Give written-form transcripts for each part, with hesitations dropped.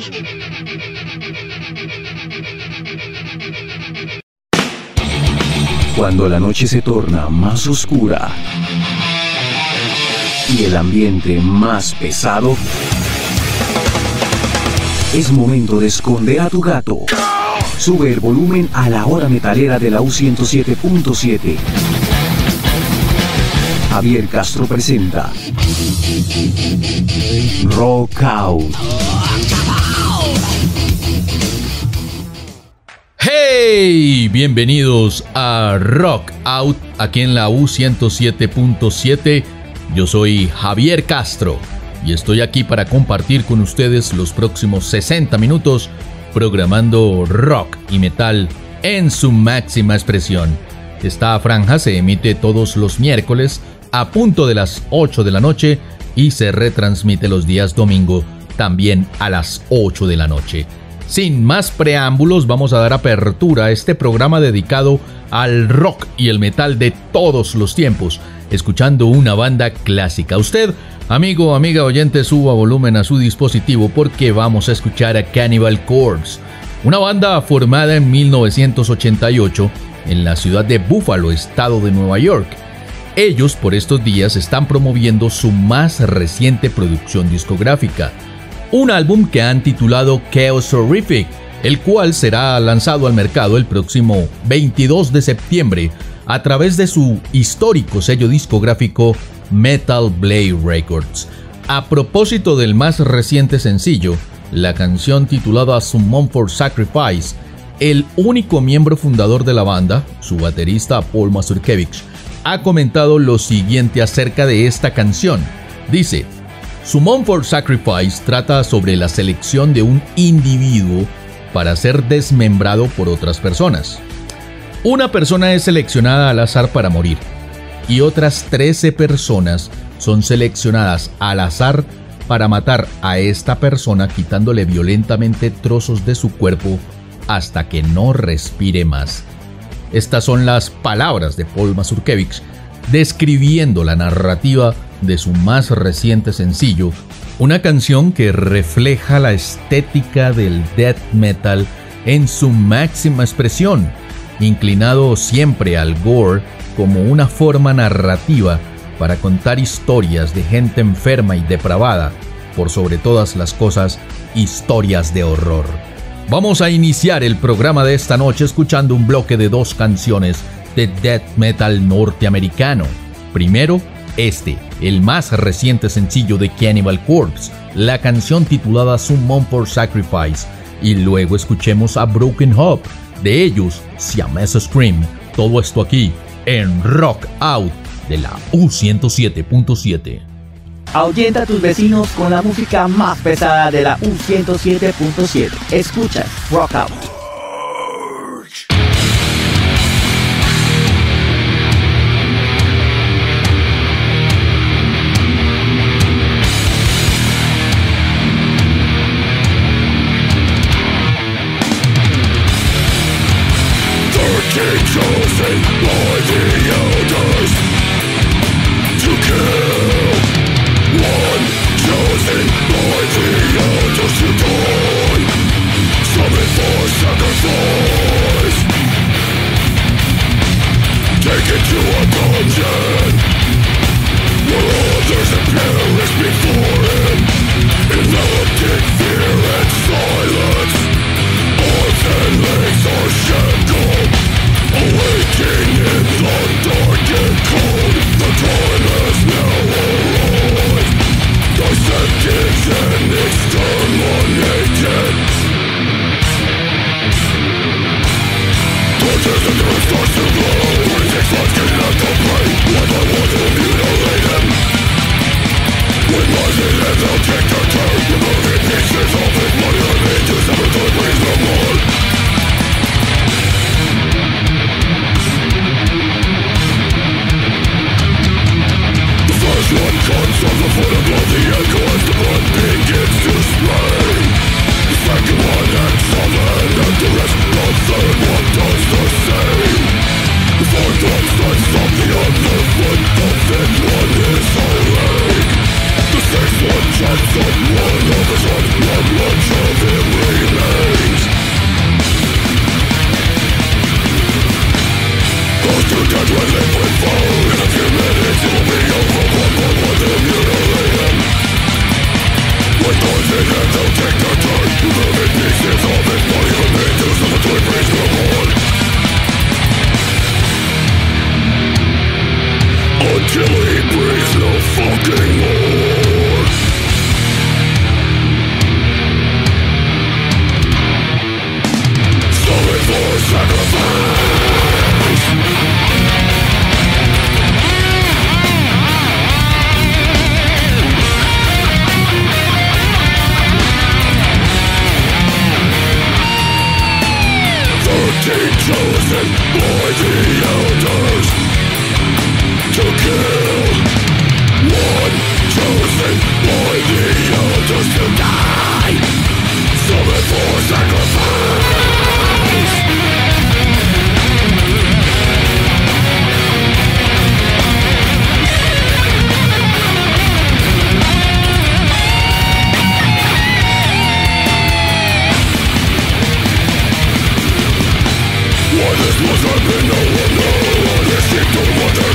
Cuando la noche se torna más oscura y el ambiente más pesado, es momento de esconder a tu gato. Sube el volumen a la hora metalera de la U107.7. Javier Castro presenta Rock Out. ¡Hey! Bienvenidos a Rock Out, aquí en la U107.7. Yo soy Javier Castro y estoy aquí para compartir con ustedes los próximos 60 minutos programando rock y metal en su máxima expresión. Esta franja se emite todos los miércoles a punto de las 8 de la noche y se retransmite los días domingo también a las 8 de la noche. Sin más preámbulos, vamos a dar apertura a este programa dedicado al rock y el metal de todos los tiempos, escuchando una banda clásica. Usted, amigo o amiga oyente, suba volumen a su dispositivo porque vamos a escuchar a Cannibal Corpse, una banda formada en 1988 en la ciudad de Buffalo, estado de Nueva York. Ellos por estos días están promoviendo su más reciente producción discográfica, un álbum que han titulado Chaos Horrific, el cual será lanzado al mercado el próximo 22 de septiembre a través de su histórico sello discográfico Metal Blade Records. A propósito del más reciente sencillo, la canción titulada Summon for Sacrifice, el único miembro fundador de la banda, su baterista Paul Mazurkiewicz, ha comentado lo siguiente acerca de esta canción. Dice: Summon for Sacrifice trata sobre la selección de un individuo para ser desmembrado por otras personas. Una persona es seleccionada al azar para morir, y otras 13 personas son seleccionadas al azar para matar a esta persona quitándole violentamente trozos de su cuerpo hasta que no respire más. Estas son las palabras de Paul Mazurkiewicz describiendo la narrativa de su más reciente sencillo, una canción que refleja la estética del death metal en su máxima expresión, inclinado siempre al gore como una forma narrativa para contar historias de gente enferma y depravada, por sobre todas las cosas, historias de horror. Vamos a iniciar el programa de esta noche escuchando un bloque de 2 canciones de death metal norteamericano. Primero, el más reciente sencillo de Cannibal Corpse, la canción titulada Summon for Sacrifice, y luego escuchemos a Broken Hope, de ellos Siamese Scream. Todo esto aquí en Rock Out de la U107.7. Ahuyenta a tus vecinos con la música más pesada de la U107.7. Escucha Rock Out. Chosen by the elders to kill, one chosen by the elders to die, summoned for sacrifice, taken to a dungeon where others have perished before him, enveloped in fear and silence, arms and legs are shackled, awaking in the dark and cold. The time has now arrived, dissected and exterminated. Tortures and the starts to glow. 26 months getting out the brain, one by one to mutilate him. When rising and they'll take their turn, removing pieces of his body remain to sever the breeze no more. One comes from the foot above the echo as the blood begins to spray. The second one acts on and the rest, the third one does the same.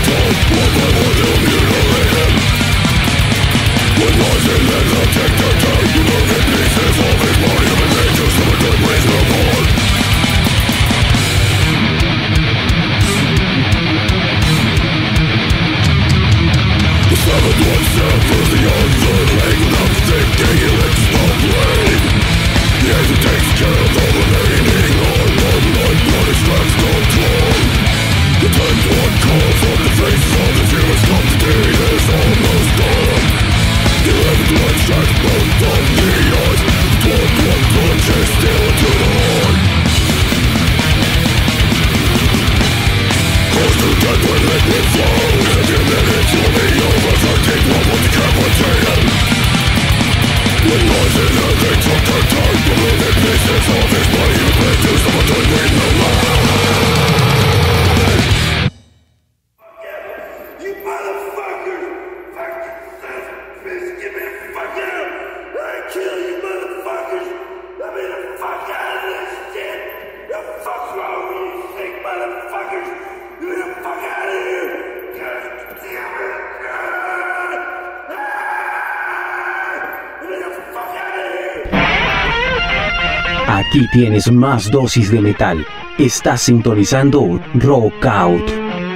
Aquí tienes más dosis de metal. Estás sintonizando Rock Out.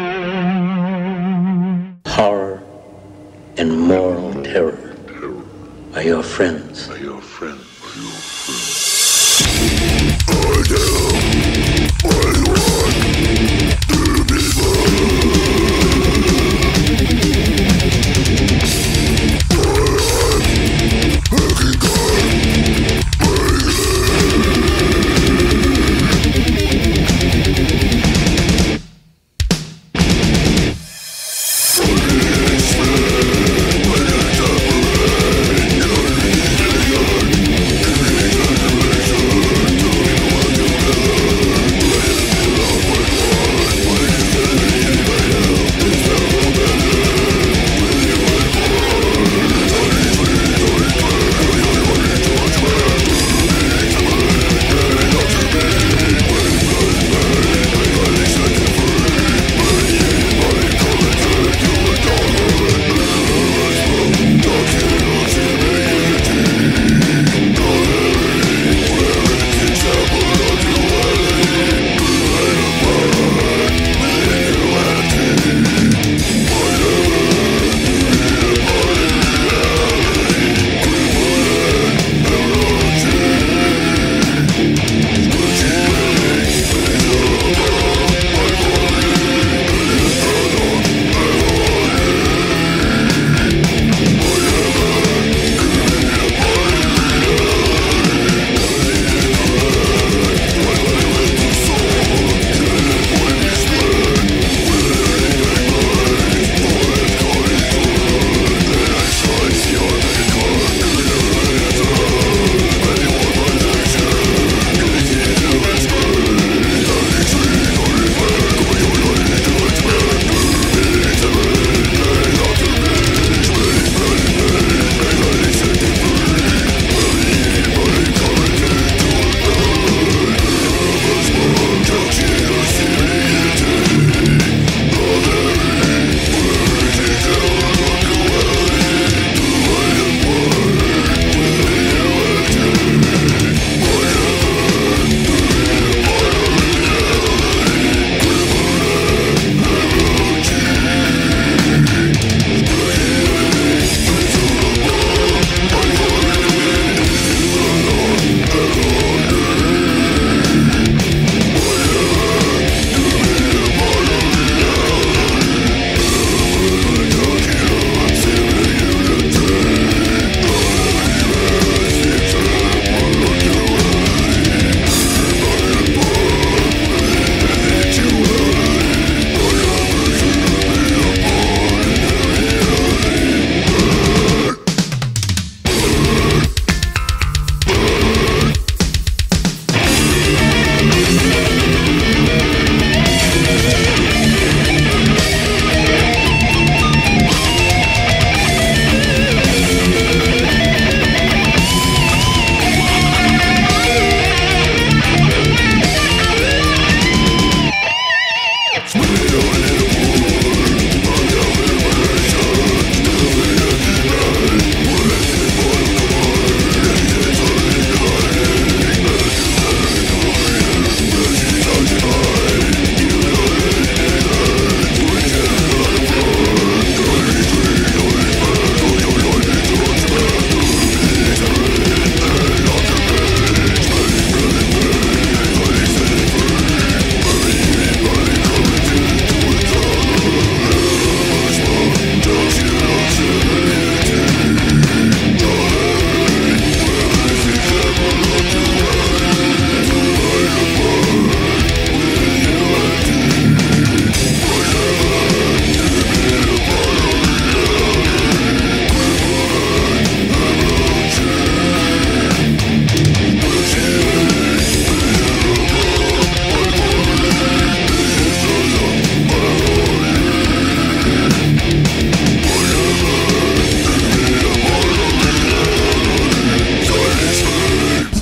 Horror and moral terror are your friends. We're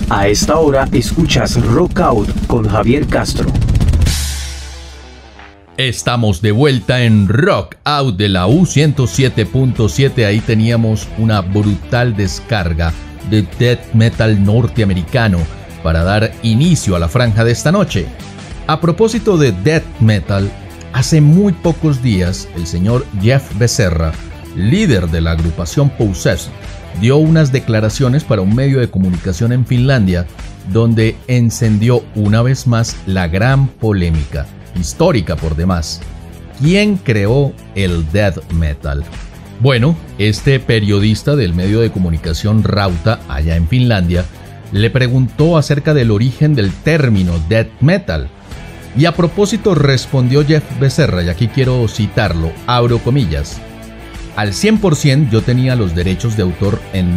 A esta hora escuchas Rock Out con Javier Castro. Estamos de vuelta en Rock Out de la U107.7. Ahí teníamos una brutal descarga de death metal norteamericano para dar inicio a la franja de esta noche. A propósito de death metal, hace muy pocos días el señor Jeff Becerra, líder de la agrupación Possessed, dio unas declaraciones para un medio de comunicación en Finlandia, donde encendió una vez más la gran polémica, histórica por demás. ¿Quién creó el death metal? Bueno, este periodista del medio de comunicación Rauta, allá en Finlandia, le preguntó acerca del origen del término death metal. Y a propósito respondió Jeff Becerra, y aquí quiero citarlo, abro comillas: al 100% yo tenía los derechos de autor en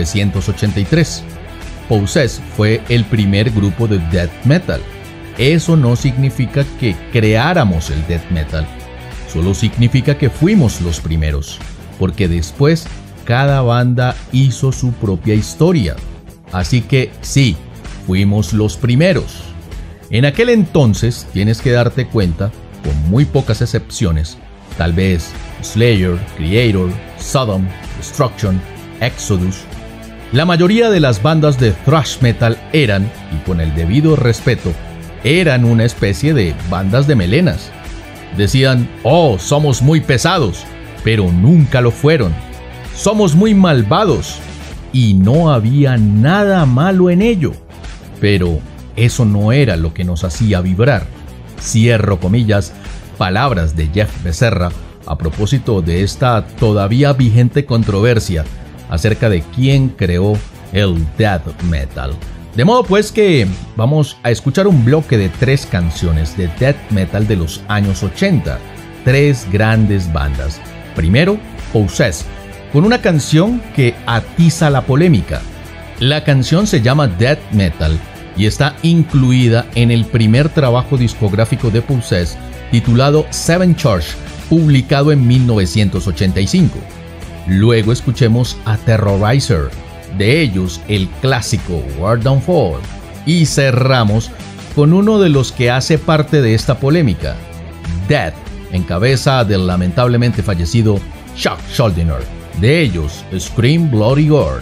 1983. Possessed fue el primer grupo de death metal. Eso no significa que creáramos el death metal, solo significa que fuimos los primeros, porque después cada banda hizo su propia historia. Así que sí, fuimos los primeros. En aquel entonces, tienes que darte cuenta, con muy pocas excepciones, tal vez Slayer, Creator, Sodom, Destruction, Exodus, la mayoría de las bandas de thrash metal eran, y con el debido respeto, eran una especie de bandas de melenas. Decían: oh, somos muy pesados, pero nunca lo fueron. Somos muy malvados, y no había nada malo en ello. Pero eso no era lo que nos hacía vibrar. Cierro comillas, palabras de Jeff Becerra a propósito de esta todavía vigente controversia acerca de quién creó el death metal. De modo pues que vamos a escuchar un bloque de 3 canciones de death metal de los años 80, 3 grandes bandas. Primero, Possessed, con una canción que atiza la polémica. La canción se llama Death Metal y está incluida en el primer trabajo discográfico de Possessed titulado Seven Church, publicado en 1985. Luego escuchemos a Terrorizer, de ellos el clásico War Downfall, y cerramos con uno de los que hace parte de esta polémica, Death, en cabeza del lamentablemente fallecido Chuck Schuldiner, de ellos Scream Bloody Gore.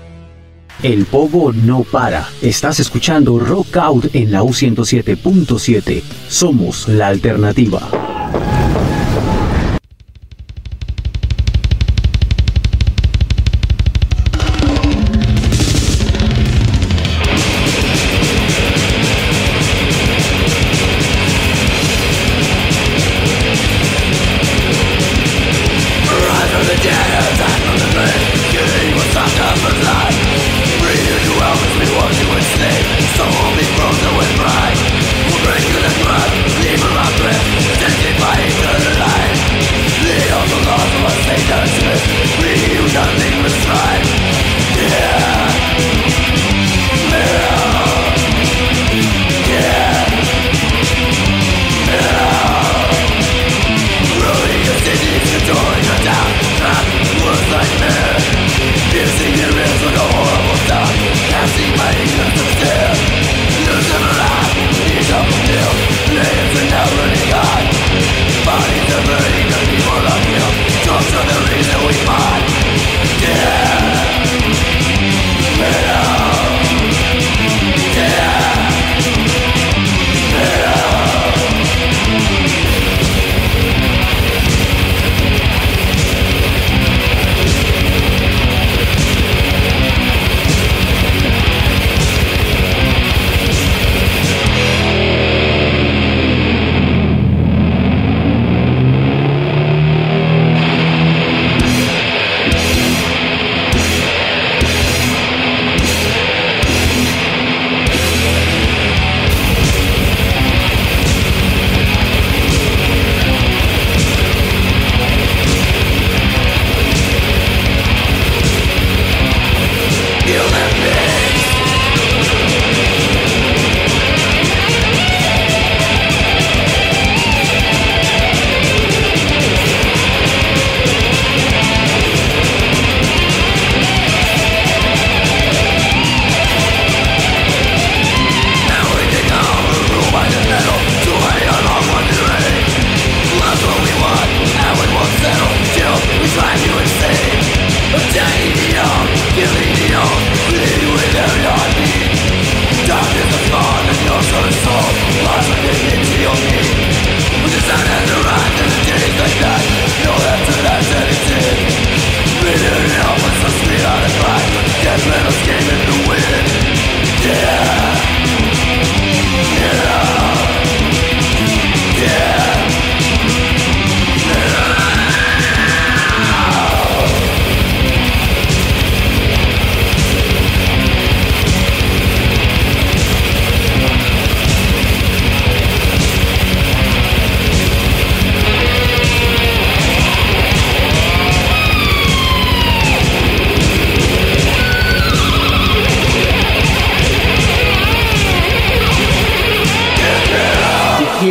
El pogo no para. Estás escuchando Rock Out en la U107.7. Somos la alternativa.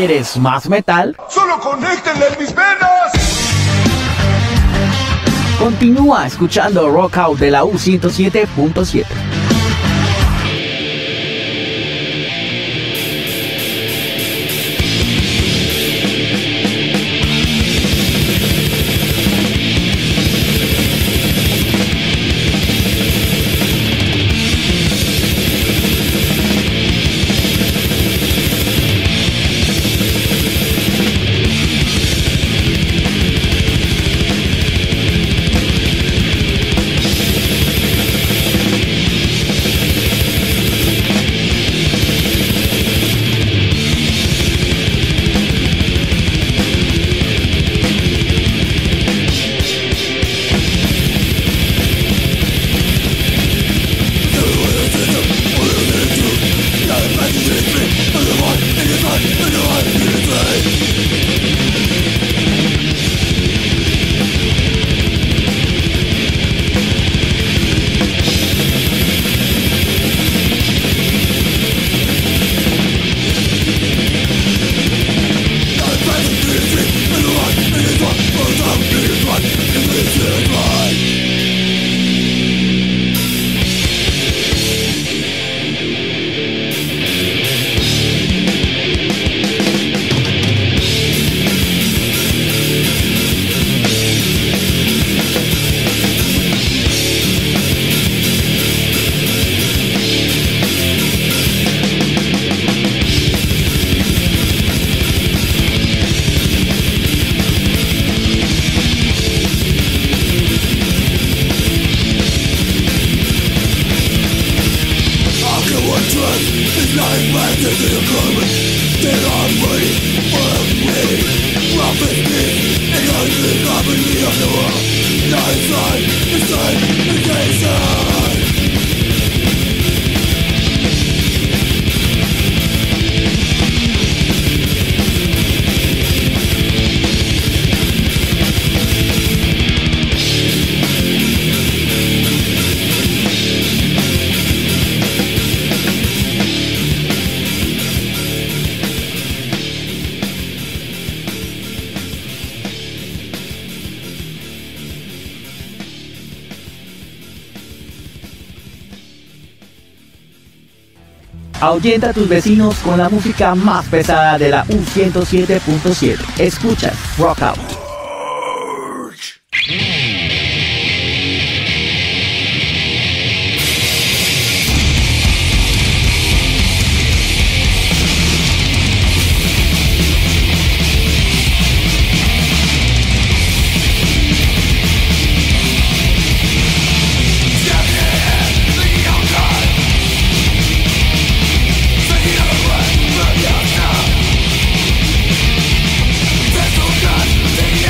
¿Quieres más metal? ¡Solo conéctenle en mis venas! Continúa escuchando Rock Out de la U107.7. Ahuyenta a tus vecinos con la música más pesada de la U107.7. Escucha Rock Out. Take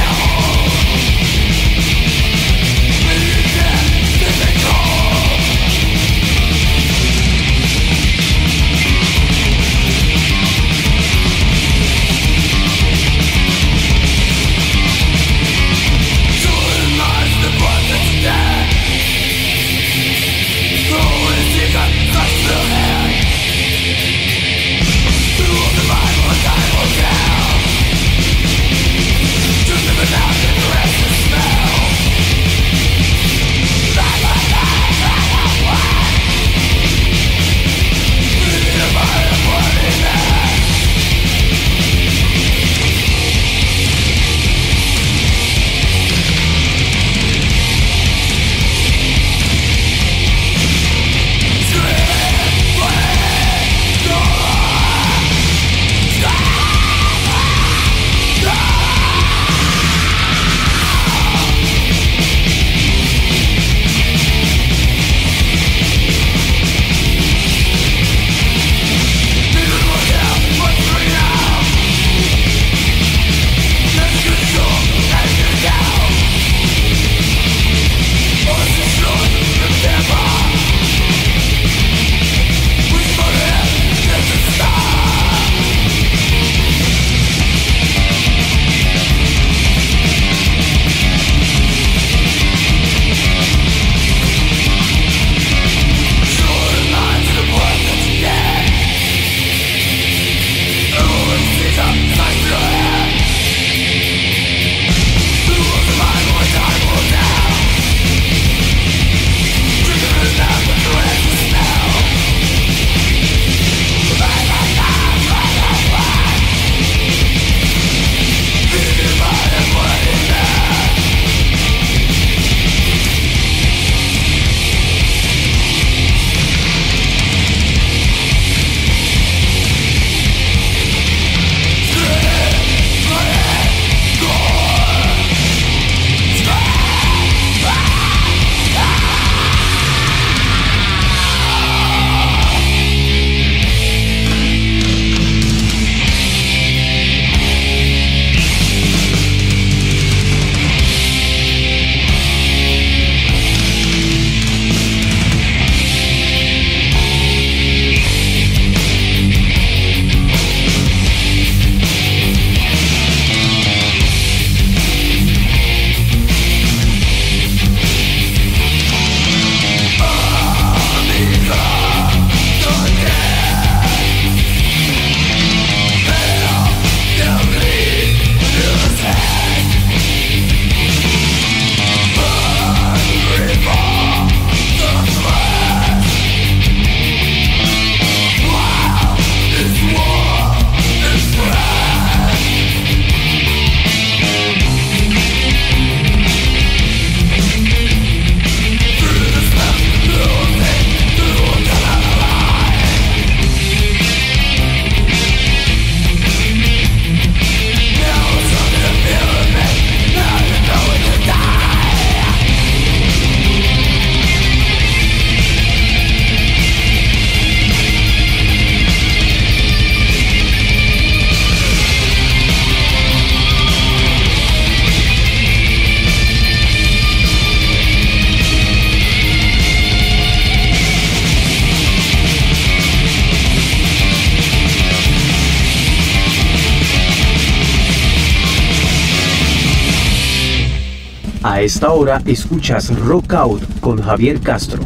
A esta hora escuchas Rock Out con Javier Castro.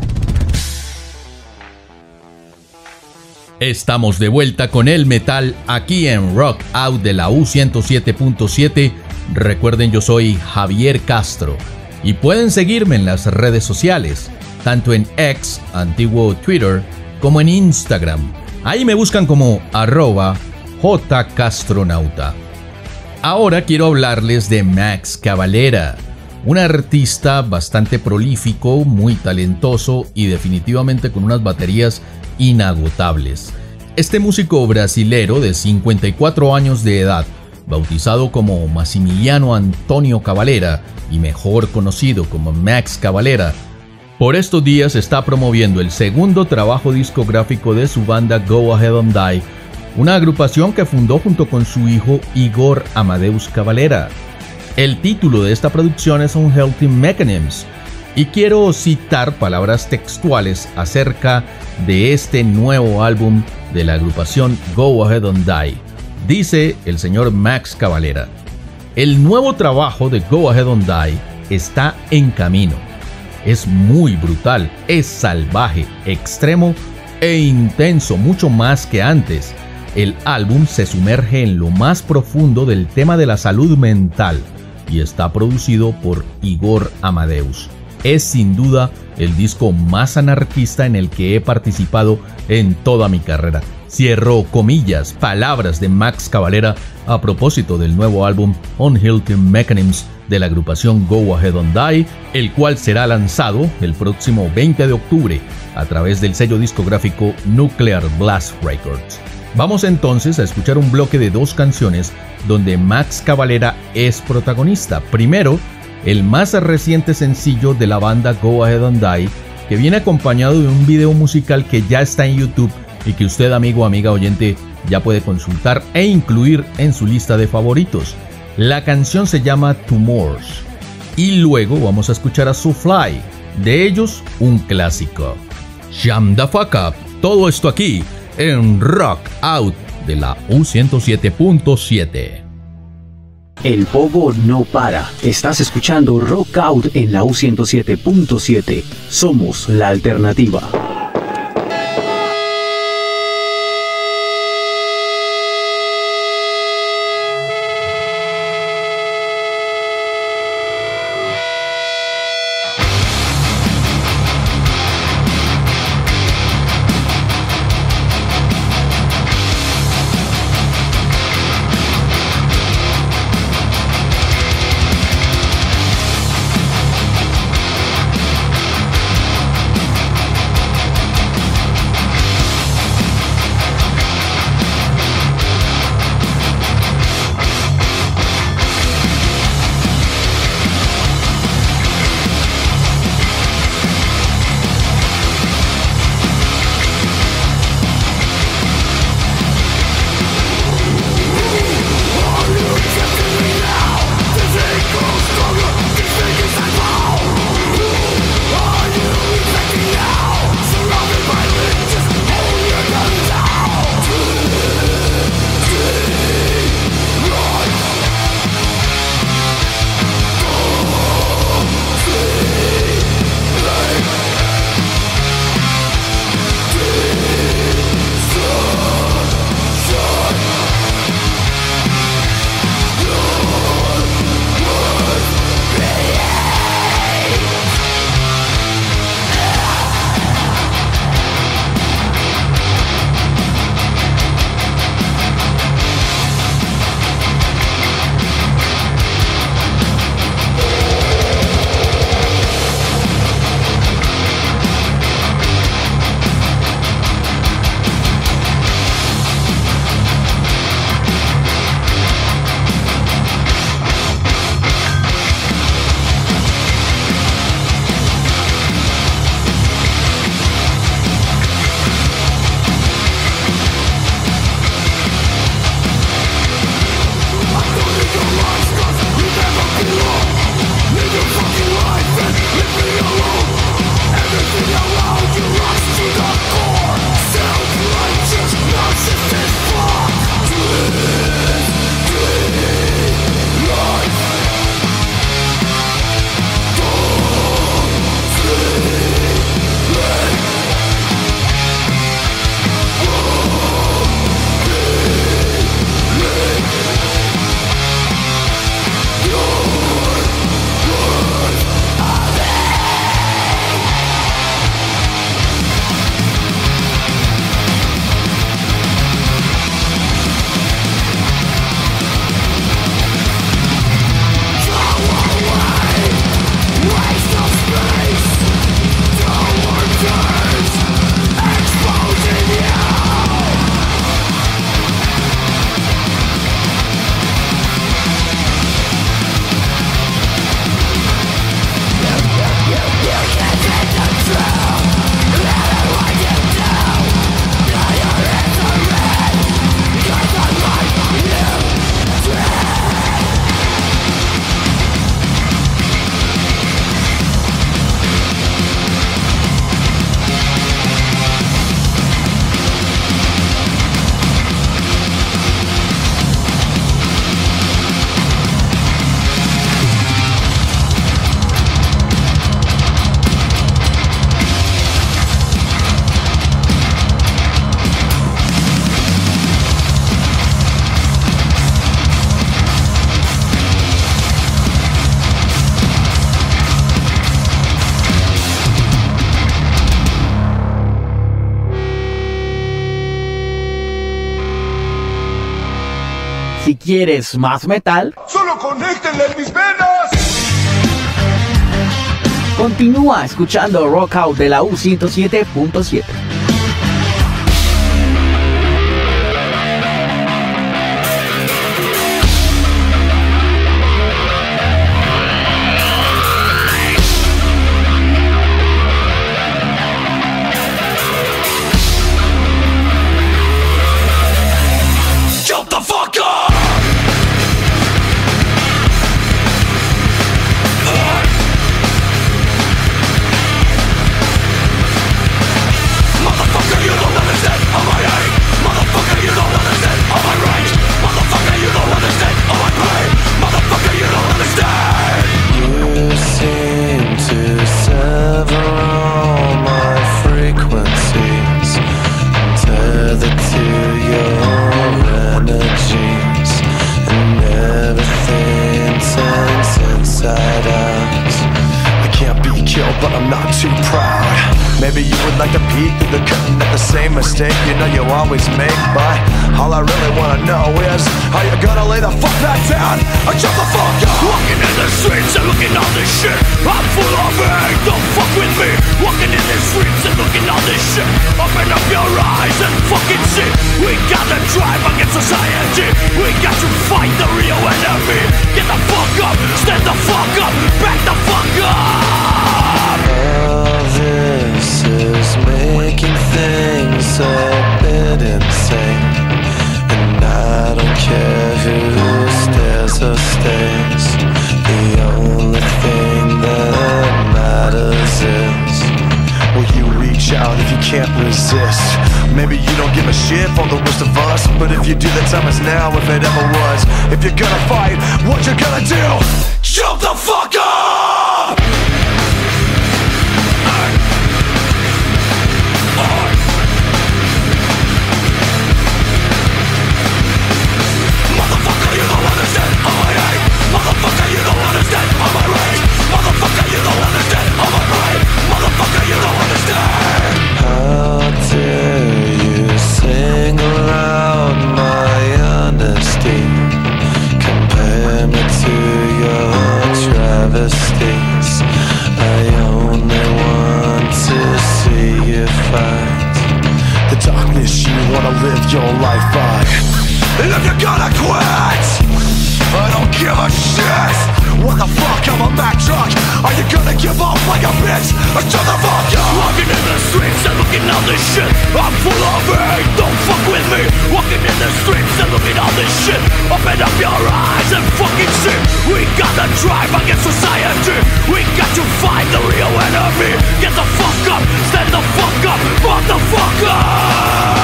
Estamos de vuelta con el metal aquí en Rock Out de la U107.7. Recuerden, yo soy Javier Castro y pueden seguirme en las redes sociales, tanto en X, antiguo Twitter, como en Instagram. Ahí me buscan como @jcastronauta. Ahora quiero hablarles de Max Cavalera, un artista bastante prolífico, muy talentoso y definitivamente con unas baterías inagotables. Este músico brasilero de 54 años de edad, bautizado como Massimiliano Antonio Cavalera y mejor conocido como Max Cavalera, por estos días está promoviendo el segundo trabajo discográfico de su banda Go Ahead and Die, una agrupación que fundó junto con su hijo Igor Amadeus Cavalera. El título de esta producción es Unhealthy Mechanisms, y quiero citar palabras textuales acerca de este nuevo álbum de la agrupación Go Ahead and Die. Dice el señor Max Cavalera: el nuevo trabajo de Go Ahead and Die está en camino. Es muy brutal, es salvaje, extremo e intenso, mucho más que antes. El álbum se sumerge en lo más profundo del tema de la salud mental y está producido por Igor Amadeus. Es sin duda el disco más anarquista en el que he participado en toda mi carrera. Cierro comillas, palabras de Max Cavalera a propósito del nuevo álbum Unhealthy Mechanisms de la agrupación Go Ahead and Die, el cual será lanzado el próximo 20 de octubre a través del sello discográfico Nuclear Blast Records. Vamos entonces a escuchar un bloque de 2 canciones donde Max Cavalera es protagonista. Primero, el más reciente sencillo de la banda Go Ahead and Die, que viene acompañado de un video musical que ya está en YouTube y que usted, amigo o amiga oyente, ya puede consultar e incluir en su lista de favoritos. La canción se llama Tumors. Y luego vamos a escuchar a So Fly, de ellos un clásico, Jam the Fuck Up. Todo esto aquí en Rock Out de la U107.7. El pogo no para. Estás escuchando Rock Out en la U107.7. Somos la alternativa. Si quieres más metal, ¡Solo conéctenle en mis venas! continúa escuchando Rock Out de la U107.7. Jump the fuck up! Motherfucker, you don't understand all my hate. Motherfucker, you don't understand all my rage. Motherfucker, you don't understand all my pain. Motherfucker, you don't understand. You seem to sever all my frequencies, tethered to your energies, and everything turns inside out. I can't be killed, but I'm not too proud. Maybe you would like to peek through the curtain at the same mistake you know you always make. But all I really wanna know is how you gonna lay the fuck back down or jump the fuck up. Walking in the streets and looking all this shit. I'm full of hate, don't fuck with me. Walking in the streets and looking all this shit. Open up your eyes and fucking see. We gotta drive against society. We got to fight the real enemy. Get the fuck up, stand the fuck up, back the fuck up. All this is making things a bit insane, and I don't care who stares or stays. The only thing that matters is, will you reach out if you can't resist? Maybe you don't give a shit for the rest of us, but if you do, the time is now if it ever was. If you're gonna fight, what you gonna do? Jump the fuck up! Motherfucker, you don't understand all my hate. Motherfucker, you don't understand all my rage. Motherfucker, you don't understand all my pain. Motherfucker, you don't understand. How dare you single out my honesty, compare me to your travesties. I only want to see you fight the darkness you wanna live your life by. And if you're gonna quit, I don't give a shit. What the fuck, I'm a Mack truck. Are you gonna give up like a bitch? Or shut the fuck up? Walking in the streets and looking all this shit. I'm full of hate, don't fuck with me. Walking in the streets and looking all this shit. Open up your eyes and fucking see. We gotta drive against society. We got to fight the real enemy. Get the fuck up, stand the fuck up, motherfucker.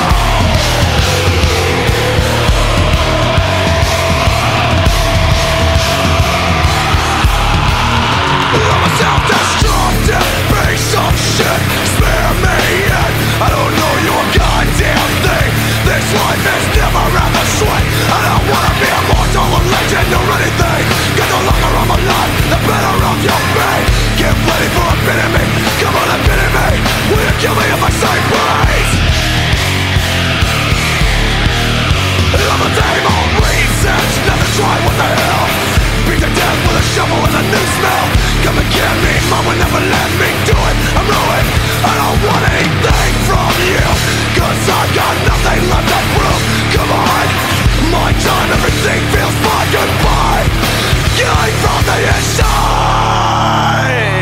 I'm a self-destructive piece of shit. Spare me in. I don't know your goddamn thing. This life is never ever sweet. I don't wanna be immortal or legend or anything. Get the longer I'm alive, the better off you'll be. Get ready for a bit of me. Come on, a bit of me. Will you kill me if I say please? I'm a dame on reasons. Never try, what the hell? Beat to death with a shovel and a new smell. Come and get me, mama, never let me do it. I'm ruined, I don't want anything from you, cause I've got nothing left to prove. Come on, my time, everything feels like goodbye. Killing from the inside.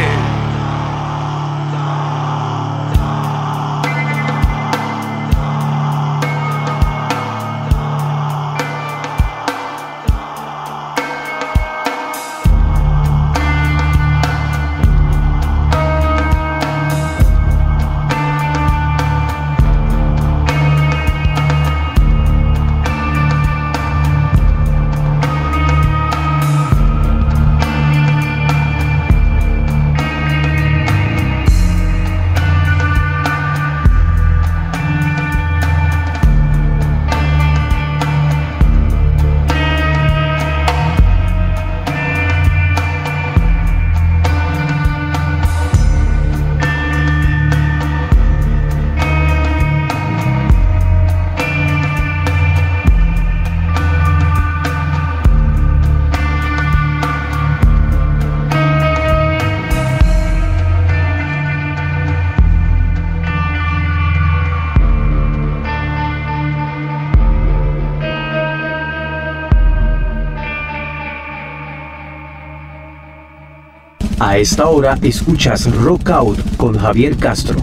A esta hora escuchas Rock Out con Javier Castro.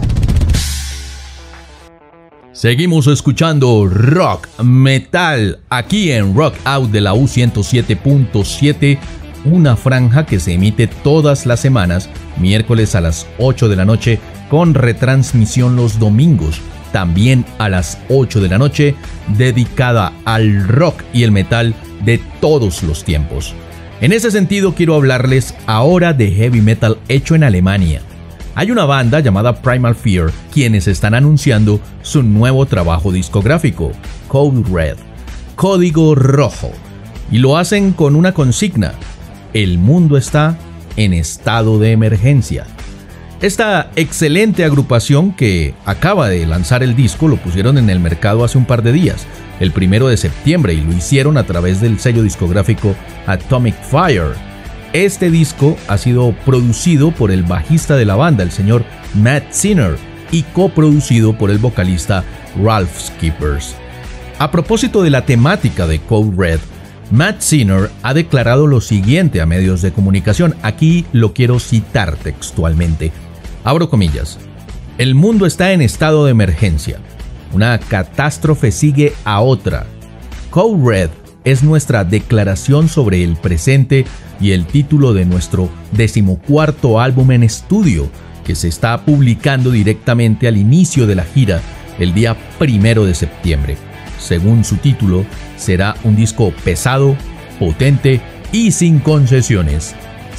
Seguimos escuchando rock metal aquí en Rock Out de la U107.7, una franja que se emite todas las semanas, miércoles a las 8 de la noche, con retransmisión los domingos, también a las 8 de la noche, dedicada al rock y el metal de todos los tiempos. En ese sentido, quiero hablarles ahora de heavy metal hecho en Alemania. Hay una banda llamada Primal Fear, quienes están anunciando su nuevo trabajo discográfico, Code Red, Código Rojo, y lo hacen con una consigna: el mundo está en estado de emergencia. Esta excelente agrupación, que acaba de lanzar el disco, lo pusieron en el mercado hace un par de días, el 1 de septiembre, y lo hicieron a través del sello discográfico Atomic Fire. Este disco ha sido producido por el bajista de la banda, el señor Matt Sinner, y coproducido por el vocalista Ralph Skippers. A propósito de la temática de Code Red, Matt Sinner ha declarado lo siguiente a medios de comunicación. Aquí lo quiero citar textualmente. Abro comillas: el mundo está en estado de emergencia. Una catástrofe sigue a otra. Code Red es nuestra declaración sobre el presente y el título de nuestro 14º álbum en estudio, que se está publicando directamente al inicio de la gira el día 1 de septiembre. Según su título, será un disco pesado, potente y sin concesiones.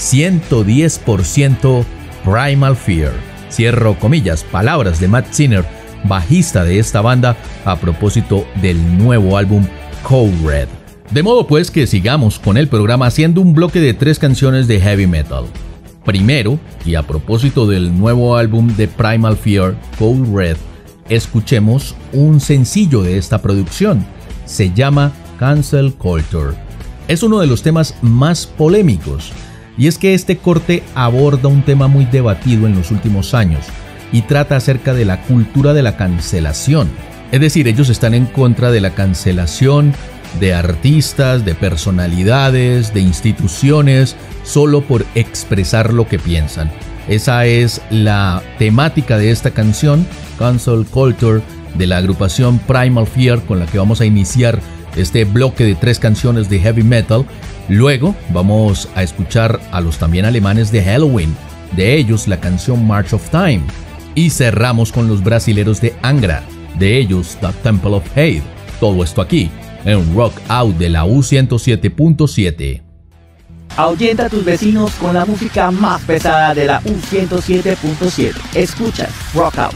110% Primal Fear. Cierro comillas, palabras de Matt Sinner, bajista de esta banda, a propósito del nuevo álbum Code Red. De modo pues que sigamos con el programa haciendo un bloque de 3 canciones de heavy metal. Primero, y a propósito del nuevo álbum de Primal Fear, Code Red, escuchemos un sencillo de esta producción. Se llama Cancel Culture. Es uno de los temas más polémicos, y es que este corte aborda un tema muy debatido en los últimos años y trata acerca de la cultura de la cancelación. Es decir, ellos están en contra de la cancelación de artistas, de personalidades, de instituciones, solo por expresar lo que piensan. Esa es la temática de esta canción, Cancel Culture, de la agrupación Primal Fear, con la que vamos a iniciar este bloque de 3 canciones de heavy metal. Luego vamos a escuchar a los también alemanes de Helloween, de ellos la canción March of Time. Y cerramos con los brasileros de Angra, de ellos The Temple of Hate. Todo esto aquí en Rock Out de la U107.7. Ahuyenta a tus vecinos con la música más pesada de la U107.7. Escucha Rock Out.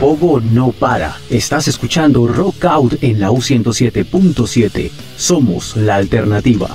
pogo no para. Estás escuchando Rock Out en la U107.7. Somos la alternativa.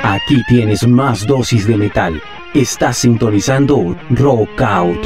Aquí tienes más dosis de metal. Estás sintonizando Rock Out.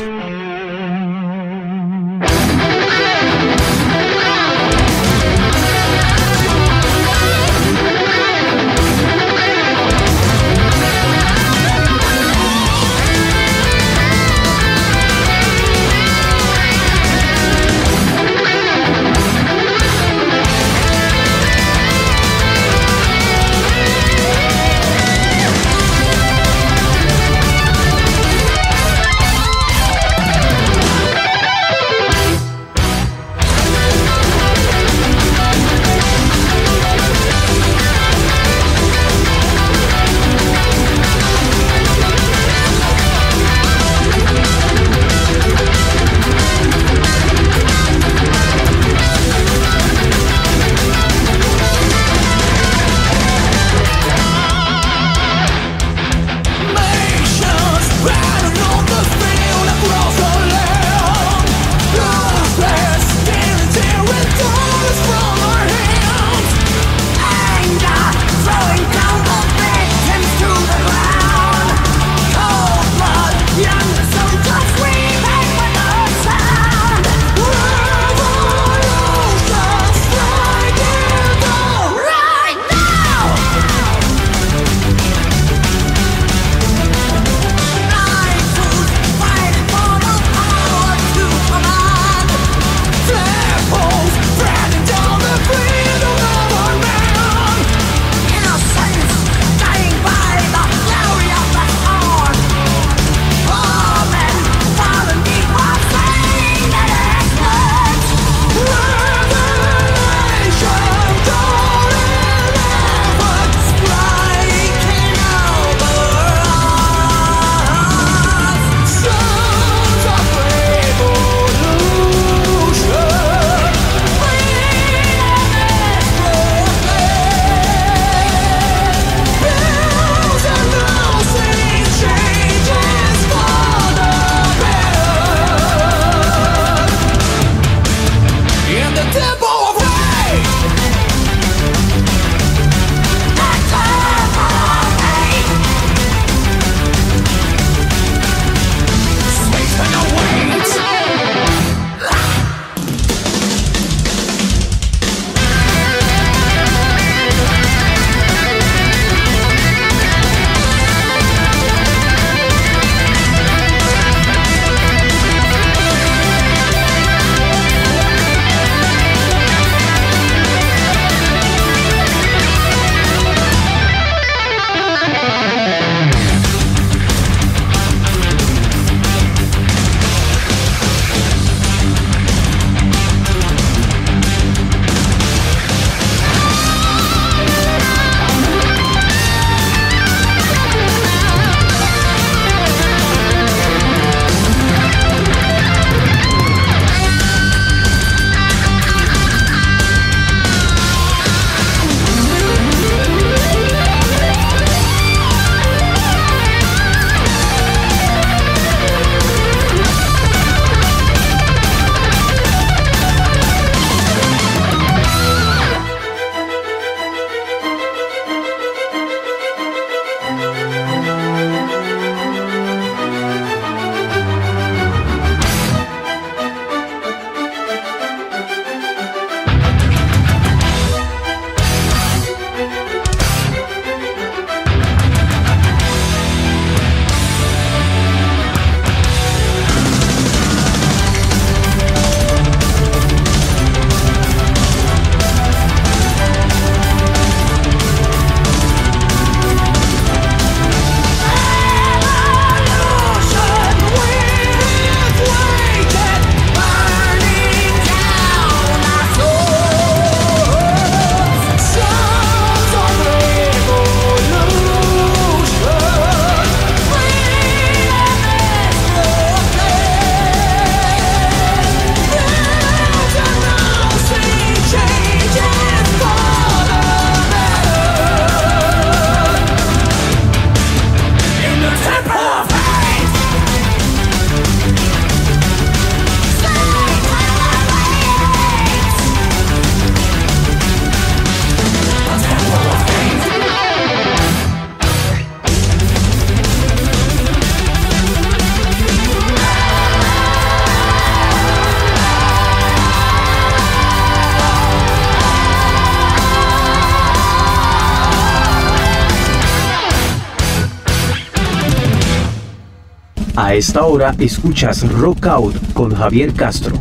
A esta hora escuchas Rock Out con Javier Castro.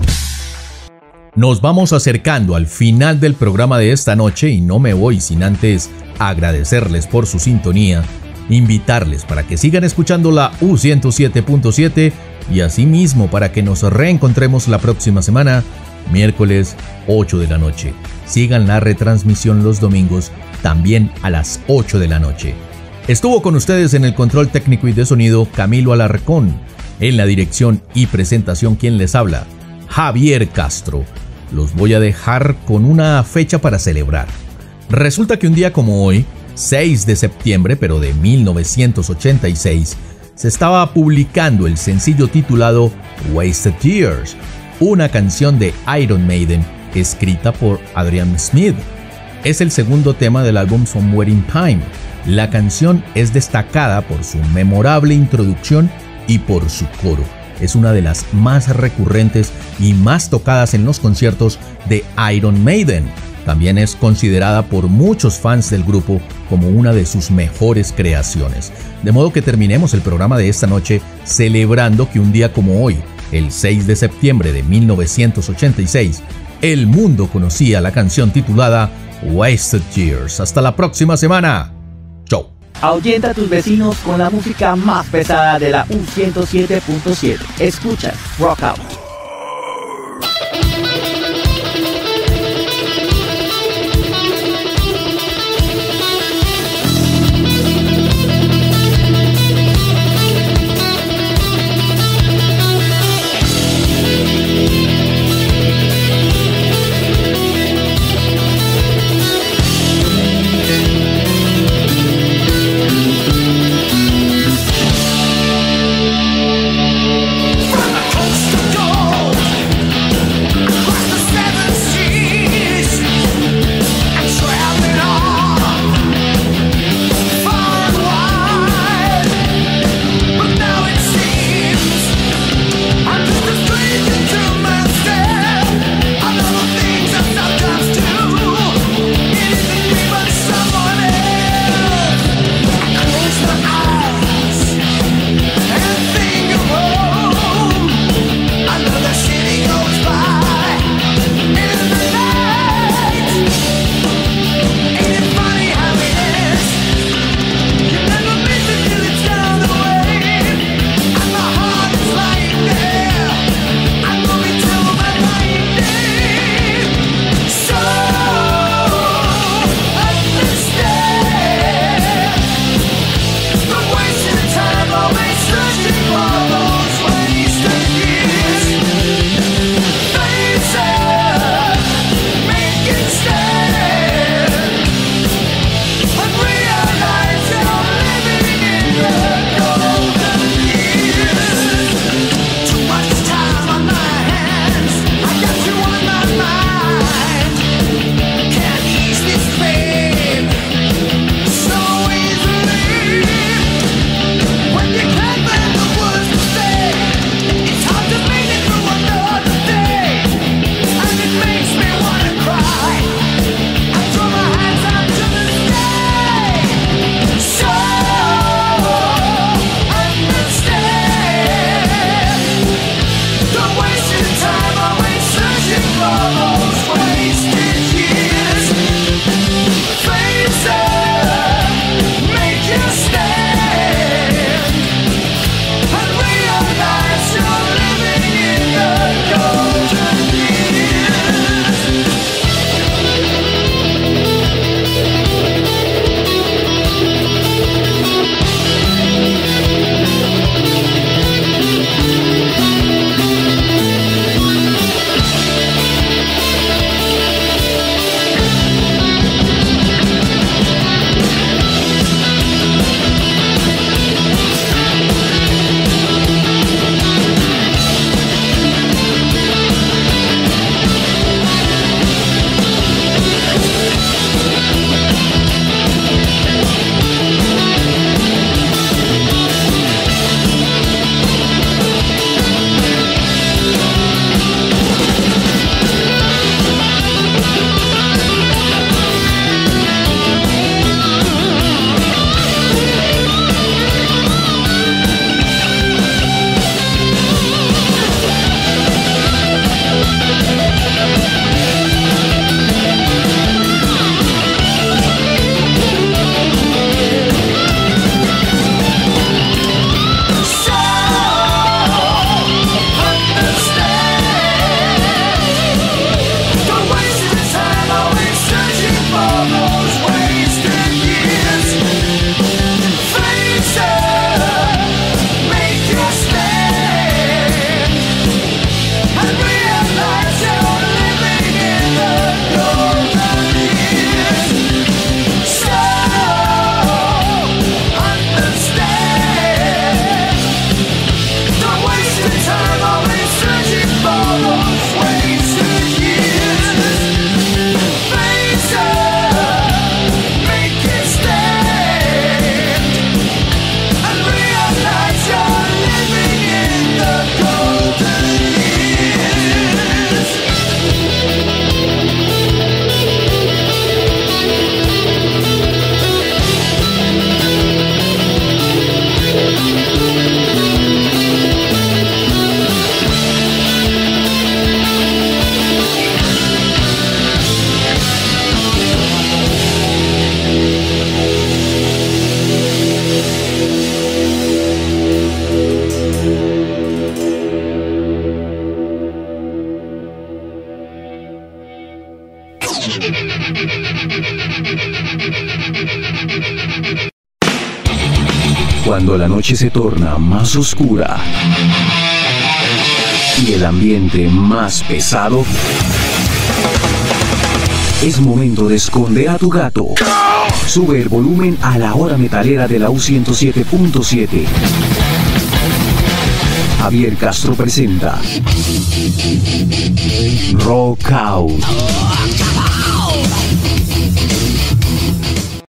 Nos vamos acercando al final del programa de esta noche y no me voy sin antes agradecerles por su sintonía, invitarles para que sigan escuchando la U107.7 y asimismo para que nos reencontremos la próxima semana, miércoles 8 de la noche. Sigan la retransmisión los domingos también a las 8 de la noche. Estuvo con ustedes en el control técnico y de sonido Camilo Alarcón, en la dirección y presentación quien les habla, Javier Castro. Los voy a dejar con una fecha para celebrar. Resulta que un día como hoy, 6 de septiembre, pero de 1986, se estaba publicando el sencillo titulado Wasted Years, una canción de Iron Maiden escrita por Adrian Smith. Es el segundo tema del álbum Somewhere in Time. La canción es destacada por su memorable introducción y por su coro. Es una de las más recurrentes y más tocadas en los conciertos de Iron Maiden. También es considerada por muchos fans del grupo como una de sus mejores creaciones. De modo que terminemos el programa de esta noche celebrando que un día como hoy, el 6 de septiembre de 1986, el mundo conocía la canción titulada Wasted Years. Hasta la próxima semana. Chau. Ahuyenta a tus vecinos con la música más pesada de la U107.7. Escuchas Rock Out. Coast to go. Cuando la noche se torna más oscura y el ambiente más pesado, es momento de esconder a tu gato. Sube el volumen a la hora metalera de la U107.7. Javier Castro presenta Rock Out.